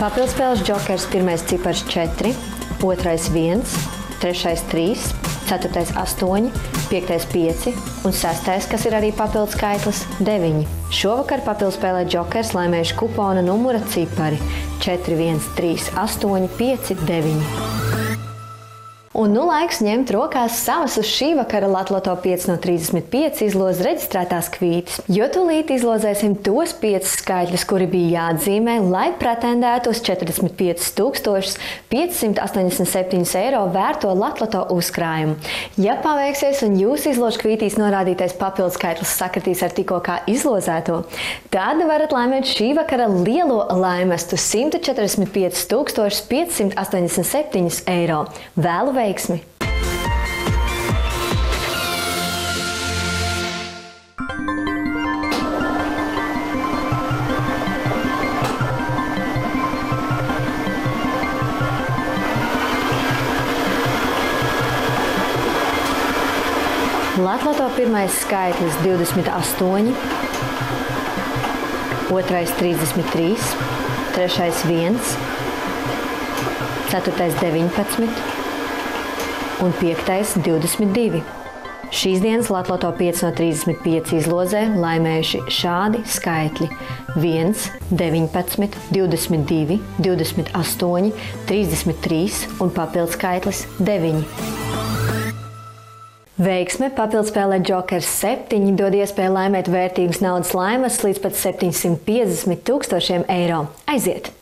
Papildspēles džokers pirmais cipars 4, otrais 1, trešais 3, ceturtais 8, piektais 5 un sestais, kas ir arī papildu skaitlis, 9. Šovakar papildspēlē džokers laimējuši kupona numura cipari 4, 1, 3, 8, 5, 9. Un nu laiks ņemt rokās savas uz šī vakara Latloto 5 no 35 izlozes reģistrētās kvītes, jo tūlīt izlozēsim tos 5 skaitļus, kuri bija jāatzīmē, lai pretendētu uz 45 587 eiro vērto Latloto uzkrājumu. Ja paveiksies un jūsu izložu kvītīs norādītais papildu skaitlis sakritīs ar tikko kā izlozēto, tad varat laimēt šī vakara lielo laimestu 145 587 eiro. Vēlu veiksmi! Latloto pirmais skaitlis 28, otrais 33, trešais 1, ceturtais 19 un piektais 22. Šīs dienas Latloto 5 no 35 izlozē laimējuši šādi skaitļi 1, 19, 22, 28, 33 un papildu skaitlis 9. Veiksme papildspēlē džokers 7 dod iespēju laimēt vērtīgus naudas laimes līdz pat 750 000 eiro. Aiziet!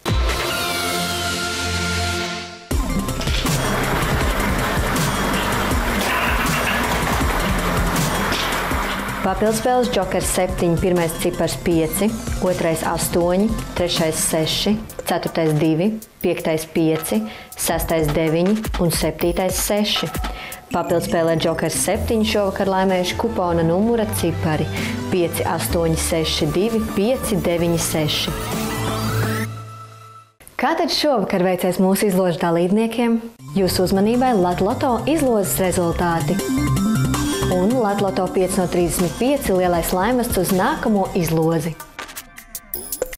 Papildspēles džokers 7, pirmais cipars 5, otrais 8, trešais 6, ceturtais 2, piektais 5, sestais 9 un septītais 6. Papildspēlē džokers 7 šovakar laimējuši kupona numura cipari 5, 8, 6, 2, 5, 9, 6. Kā tad šovakar veicies mūsu izložu dalībniekiem? Jūsu uzmanībai Latloto izlozes rezultāti. Un Latloto 5 no 35 lielais laimests uz nākamo izlozi.